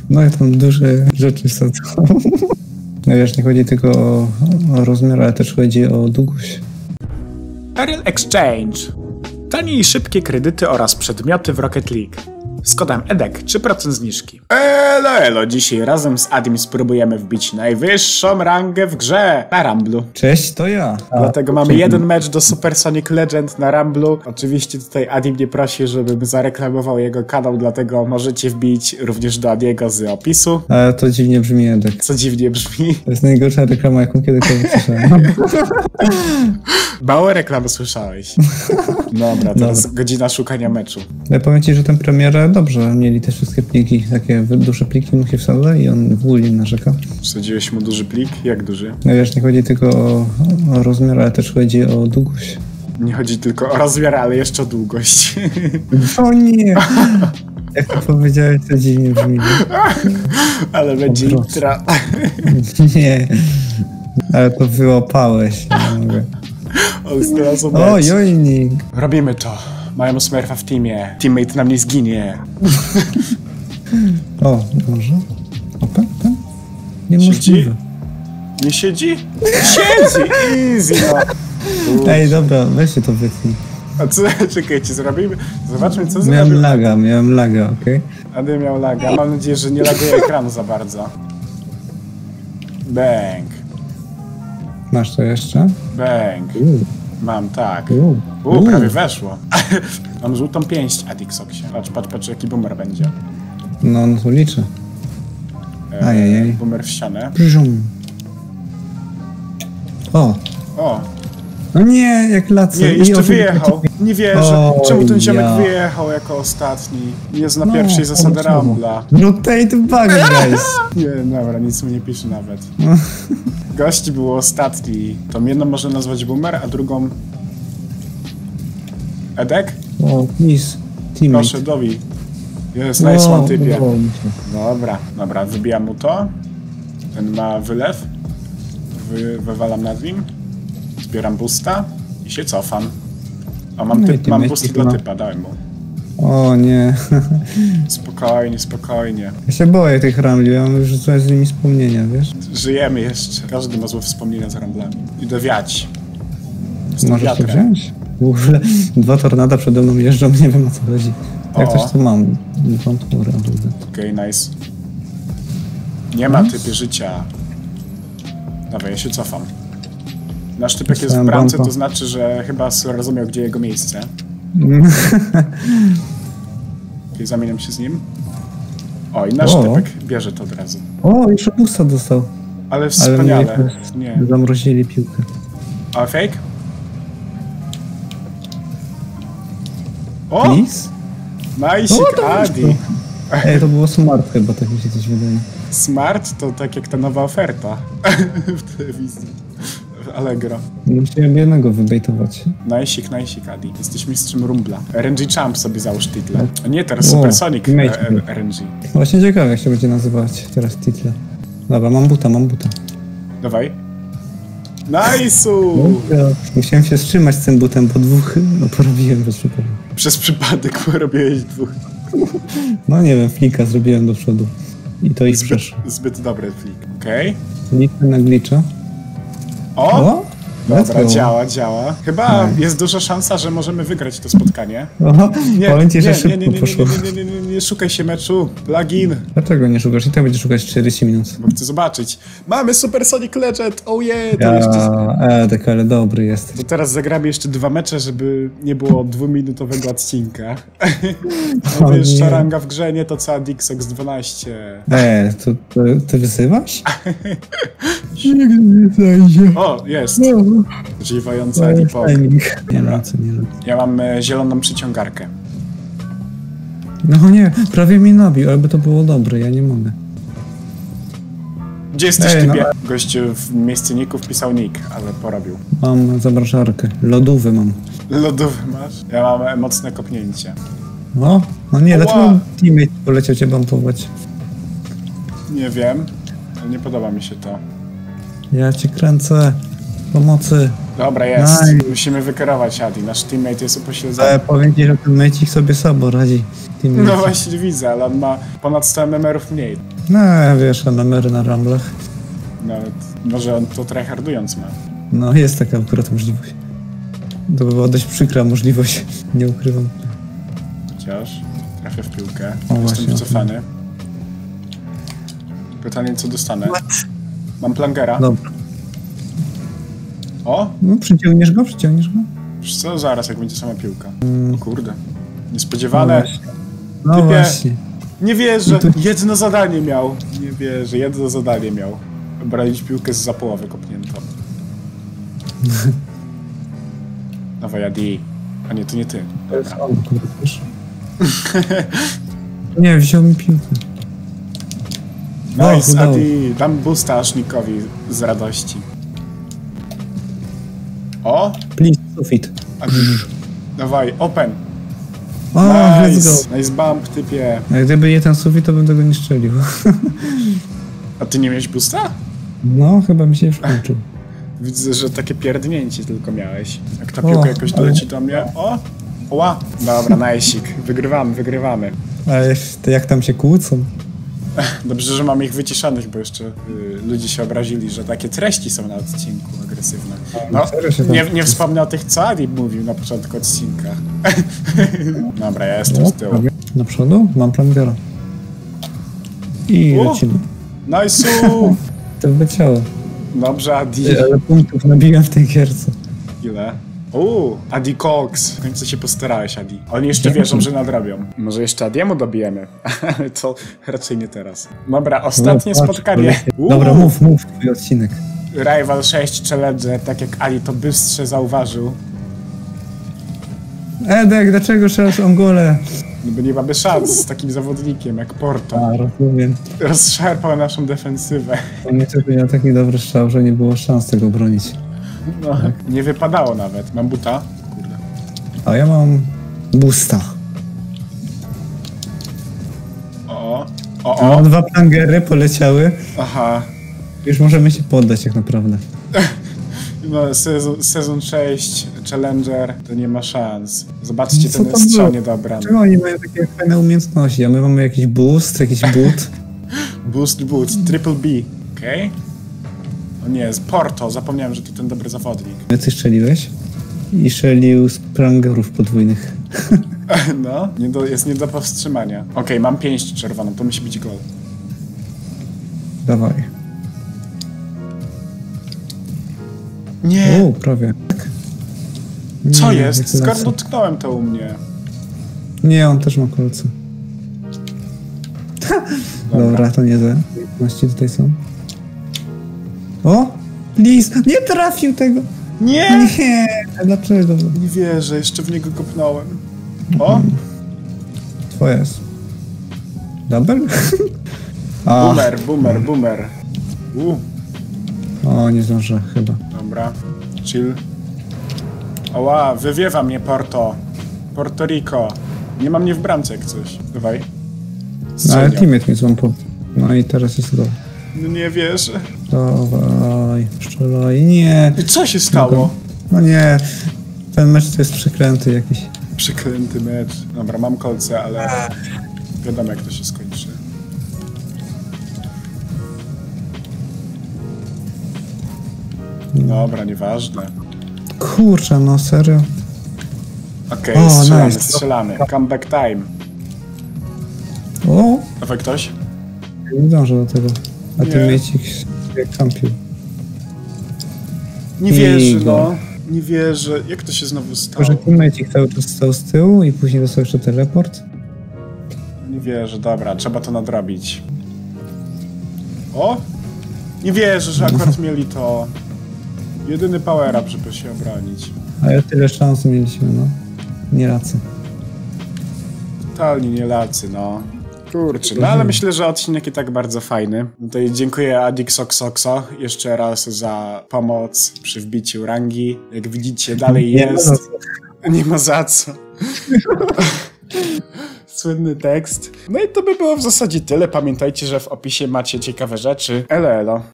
No i tam duże rzeczy są. No wiesz, nie chodzi tylko o rozmiar, ale też chodzi o długość. Ariel Exchange. Tanie i szybkie kredyty oraz przedmioty w Rocket League. Z kodem EDEK 3% zniżki. Elo, dzisiaj razem z Adim spróbujemy wbić najwyższą rangę w grze na Ramblu. Cześć, to ja. Dlatego mamy jeden mecz do Super Sonic Legend na Ramblu. Oczywiście tutaj Adim mnie prosi, żebym zareklamował jego kanał, dlatego możecie wbić również do Adiego z opisu. Ale to dziwnie brzmi, Edek. Co dziwnie brzmi. To jest najgorsza reklama, jaką kiedykolwiek słyszałem. Małe reklamy słyszałeś. Dobra, teraz godzina szukania meczu. Ja powiem ci, że tę premierę dobrze mieli te wszystkie pliki, takie duże pliki mu się wsadzały i on w ogóle nie narzekał. Wsadziłeś mu duży plik? Jak duży? No wiesz, nie chodzi tylko o rozmiar, ale też chodzi o długość. Nie chodzi tylko o rozmiar, ale jeszcze o długość. O nie! Jak to powiedziałeś, to dziwnie brzmi. Ale będzie intro. Nie, ale to wyłapałeś. Nie mogę. O, jojnik! Robimy to. Mają Smurfa w teamie. Teammate nam nie zginie. O, może? Opa, tak? Niemożliwe. Nie siedzi? Siedzi! Easy, no. Ej, dobra, weźcie to wytnij. A co? Czekajcie, zrobimy? Zobaczmy, co zrobimy. Miałem laga, okej? Ady miał laga. Mam nadzieję, że nie laguje ekranu za bardzo. Bang. Masz to jeszcze? Bang. Mam, tak. Prawie weszło. Mam żółtą pięść, Adixoxie. Patrz, jaki boomer będzie. No to liczę. Ajajaj. Boomer w ścianę. Brzum. O! No nie, jak lecę. Nie, jeszcze wyjechał. Nie wierzę. Czemu ten ziomek wyjechał jako ostatni? Jest na pierwszej zasady Rambla. Rotate bug, guys. Nie, dobra, nic mi nie pisze nawet. Gość był ostatni. To jedną można nazwać boomer, a drugą... Edek? O, please. Teammate. Proszę, Dowi. Jest nice one typie. Dobra, wybijam mu to. Ten ma wylew. Wywalam nad nim. Zbieram boosta i się cofam. A mam boost dla typa, dałem mu. O nie. Spokojnie. Ja się boję tych rambli, ja mam już z nimi wspomnienia, wiesz? Żyjemy jeszcze. Każdy ma złe wspomnienia z ramblami. Idę wiać. Możesz to wziąć? W ogóle 2 tornada przede mną jeżdżą, nie wiem o co chodzi. Jak coś tu mam. Wątpię. Okej, nice. Nie ma typie życia. Dobra, ja się cofam. Nasz typek jest w bramce, to znaczy, że chyba rozumiał, gdzie jego miejsce. Okej, zamieniam się z nim. O, i nasz typek bierze to od razu. O, jeszcze pusta dostał. Ale wspaniale. Nie. Zamrozili piłkę. A fake? O! Please? Najsik, Adi. Ej, to było smart chyba, tak mi się coś wydaje. Smart to tak jak ta nowa oferta w telewizji. Allegro. Musiałem jednego wybejtować. Najsik, Adi. Jesteś mistrzem Rumbla. RNG Champ sobie załóż tytle. Nie, teraz Super Sonic RNG. Właśnie ciekawe, jak się będzie nazywać teraz tytle. Dobra, mam buta. Dawaj. Nice'u! Musiałem się wstrzymać z tym butem, bo 2 porobiłem bez przypadku. Przez przypadek porobiłeś 2. No nie wiem, flika zrobiłem do przodu. I to ich przeszło. Zbyt dobry flik. Okej. Flika na glitcha. O! Dobra, działa. Chyba jest duża szansa, że możemy wygrać to spotkanie. Nie szukaj się meczu. Plugin. Dlaczego nie szukasz? I tak będziesz szukać 40 minut. Bo chcę zobaczyć. Mamy Super Sonic Legend! Oh yeah! Tak, ale dobry jest. To teraz zagramy jeszcze 2 mecze, żeby nie było 2-minutowego odcinka. Najwyższa ranga w grze, nie to co Adixox 12. To ty wysyłasz? O, jest. Żywająca Adipok. Nie lecę. Ja mam zieloną przyciągarkę. No nie, prawie mi nabił, ale by to było dobre, ja nie mogę. Gdzie jesteś, typie? Gościu w miejsceniku wpisał nick, ale porobił. Mam zamrażarkę, lodówy mam. Lodówy masz? Ja mam mocne kopnięcie. No nie, dlaczego teammate poleciał cię bumpować? Nie wiem, ale nie podoba mi się to. Ja cię kręcę. Pomocy. Dobra, jest. Nice. Musimy wykierować Adi. Nasz teammate jest upośledzony. Ale powiem ci, że ten mecik sobie słabo radzi. No właśnie widzę, ale on ma ponad 100 MMR-ów mniej. No, wiesz, numery na ramblach. Nawet może on to tryhardując ma. No, jest taka akurat możliwość. To by była dość przykra możliwość, nie ukrywam. Chociaż trafię w piłkę. O, Jestem właśnie, wycofany. Pytanie, co dostanę? Mam plangera. Dobra. O! No, przyciągniesz go? Wiesz co? Zaraz, jak będzie sama piłka. O kurde. No Niespodziewane. właśnie. No Typie. właśnie. Nie wierzę. No to- Jedno zadanie miał. Nie wierzę. Jedno zadanie miał. Bralić piłkę z za połowy kopniętą. Dawaj, Adi. A nie, to nie ty. To jest on, kurde, wiesz. Nie, wziął mi piłkę. Nice, udało. Adi. Dam boosta Ashnikowi z radości. O! Please, sufit. Adi. Dawaj, open. O, let's Nice. go. Nice bump, typie. A gdyby nie ten sufit, to bym tego nie strzelił. A ty nie miałeś boosta? No, chyba mi się już kończył. Widzę, że takie pierdnięcie tylko miałeś. Jak ta O, piłka jakoś ale- doleci do mnie. O! Oła! Dobra, najsik. Wygrywamy. Ale to jak tam się kłócą? Dobrze, że mamy ich wyciszonych, bo jeszcze ludzie się obrazili, że takie treści są na odcinku agresywne. No, serio się tam- nie wspomnę o tych, co Adi mówił na początku odcinka. Dobra, ja jestem z tyłu. Na przodu? Mam plangera. I O! lecimy. Nice'u! To wleciało. Dobrze, Adi. Ale punktów nabiłem w tej gierce. Ile? Adi Cox. W końcu się postarałeś, Adi. Oni jeszcze wierzą, że nadrobią. Może jeszcze Adiemu dobijemy, ale to raczej nie teraz. Dobra, ostatnie No, patrz, spotkanie. Dobra, mów twój odcinek. Rival 6 Challenger, tak jak Ali to bystrze zauważył. Edek, dlaczego strzelasz Ongole? No bo nie mamy szans z takim zawodnikiem jak Porto. A, rozumiem. Rozszarpał naszą defensywę. On niestety miał taki dobry strzał, że nie było szans tego bronić. No, nie wypadało nawet. Mam buta. Kurde. A ja mam boosta. O. O, 2 plangery poleciały. Aha. Już możemy się poddać tak naprawdę. No, sezon 6 Challenger to nie ma szans. Zobaczcie Co ten to strzał było? niedobrany. Czemu oni mają takie fajne umiejętności? A my mamy jakiś boost, jakiś boot. Boost, triple B. Okej. O nie, z Porto. Zapomniałem, że to ten dobry zawodnik. Ty strzeliłeś? I strzelił z plangerów podwójnych. No, jest nie do powstrzymania. Okej, mam pięść czerwoną, to musi być gol. Dawaj. Nie! Prawie. Co Nie, jest? Skąd gratulacje. dotknąłem to u mnie? Nie, on też ma kolce. Dobra, to nie te umiejętności tutaj są. O! Please! Nie trafił tego! Nie! Nie! A dlaczego? Nie wierzę, jeszcze w niego kopnąłem. O! Twoja jest. Double? Boomer. O, nie zdążę chyba. Dobra, chill. Oła, wywiewa mnie Porto. Porto Rico. Nie ma mnie w bramce jak coś. Dawaj. No, ale Strzelił. teammate mnie złapał. No i teraz jest go. No nie wierzę. Dawaj, strzelaj. Nie! I co się stało? No nie. Ten mecz to jest przekręty jakiś. Przeklęty mecz. Dobra, mam kolce, ale wiadomo jak to się skończy. Dobra, nieważne. Kurczę, no serio. Okej, O, strzelamy, nice. strzelamy. Comeback time. O! Dawaj ktoś? Nie dążę do tego. A Nie. teammate się kampił. Nie I wierzę, go. no. Nie wierzę. Jak to się znowu stało? Może teammate cały czas stał z tyłu i później dostał jeszcze teleport? Nie wierzę, dobra, trzeba to nadrobić. O! Nie wierzę, że akurat mieli to. Jedyny power up, żeby się obronić. Ale tyle szans mieliśmy, no. Nie rację. Totalnie nie lacy, no. Kurczę, no ale myślę, że odcinek i tak bardzo fajny. Tutaj dziękuję Adixoxoxo jeszcze raz za pomoc przy wbiciu rangi. Jak widzicie, dalej Nie ma za jest. co. Nie ma za co. Słynny tekst. No i to by było w zasadzie tyle. Pamiętajcie, że w opisie macie ciekawe rzeczy. Elo, elo.